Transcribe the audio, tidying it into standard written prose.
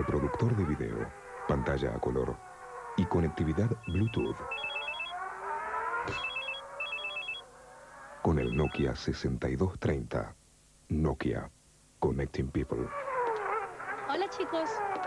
reproductor de video, pantalla a color y conectividad Bluetooth. Con el Nokia 6230. Nokia. Connecting People. Hola, chicos.